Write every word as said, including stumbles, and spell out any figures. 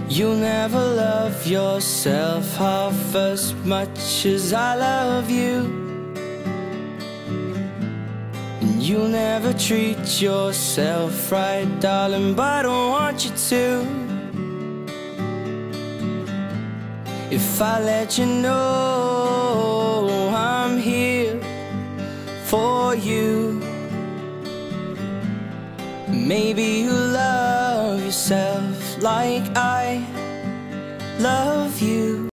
You'll never love yourself half as much as I love you, and you'll never treat yourself right, darling, but I don't want you to. If I let you know I'm here for you, maybe you'll love yourself like I love you.